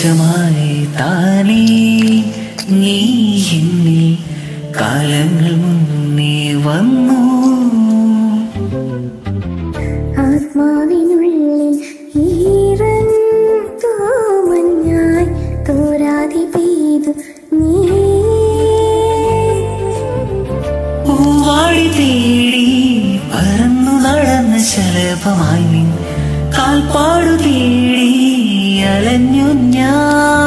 ജീവംശമായി താനേ നീ എന്നിൽ കാലങ്ങൾ മുന്നേ വന്നു. ആത്മാവിനുള്ളിൽ ഈറൻ തൂമഞ്ഞായി തോരാതെ പെയ്തു നീ. പൂവാടി തേടി പറന്നു നടന്ന ശലഭമായി നിൻ കാൽപ്പാടു തേടി അലഞ്ഞു ഞാൻ.